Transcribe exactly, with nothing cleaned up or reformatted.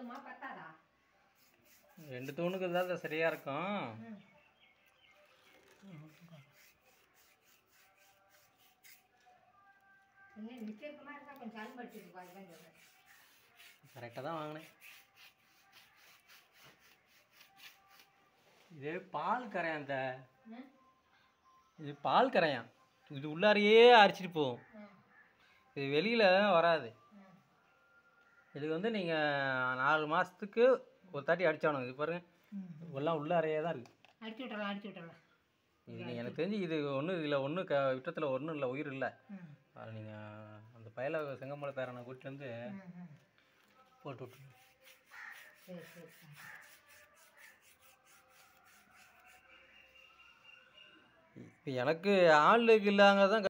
போதுமா பத்தாதா? ரெண்டு தூணுக்கு தான் சரியா இருக்கும். கரெக்டாக தான் வாங்கினேன். இது பால் கரையான். இந்த இது பால் கரையான். இது உள்ளாரையே அரிச்சிட்டு போகும். இது வெளியில் வராது. இதுக்கு வந்து நீங்கள் நாலு மாதத்துக்கு ஒரு தாட்டி அடிச்சாகணும். இது பாருங்க, எல்லாம் உள்ளாரையே தான் இருக்குது. அடிச்சு விட்றலாம் அடிச்சு விட்றலாம். இது எனக்கு தெரிஞ்சு இது ஒன்றும் இதில் ஒன்றும் க விட்டத்தில் ஒன்றும் இல்லை, உயிர் இல்லை. அது நீங்கள் அந்த பயல செங்கமலை பேரனை கூட்டிலேருந்து போட்டு விட்ருங்க. சரி சரி. இப்போ எனக்கு ஆளுக்கு இல்லாங்க தான்